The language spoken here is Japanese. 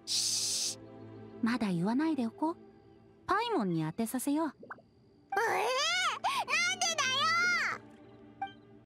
しー、まだ言わないでおこう。パイモンに当てさせよう。